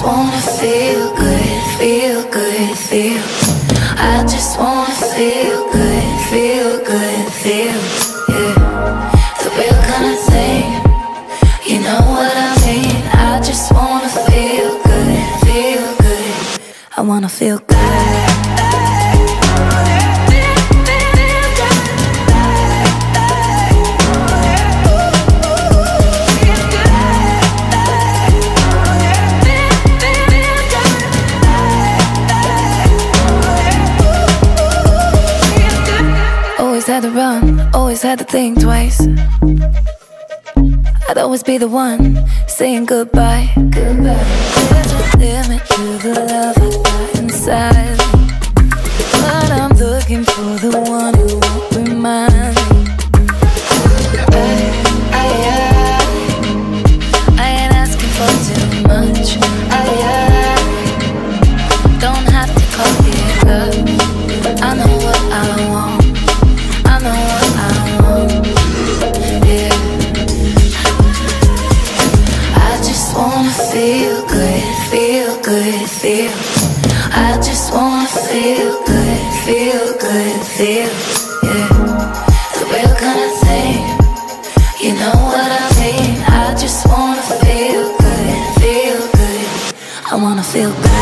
wanna feel good, feel good, feel. I just wanna feel good, feel good, feel. Yeah, the real kind of thing. You know what I mean? I just wanna feel good, feel good. I wanna feel good. Always had to run, always had to think twice. I'd always be the one saying goodbye, goodbye. There's a limit to the love I got inside, but I'm looking for the one who won't remind me. I ain't asking for too much. Don't have to call it love. I know what I want. I know what I want. Yeah. I just wanna feel good, feel good, feel. I just wanna feel good, feel good, feel. Yeah, the real kind of thing. You know what I mean? I just wanna feel good, feel good. I wanna feel good.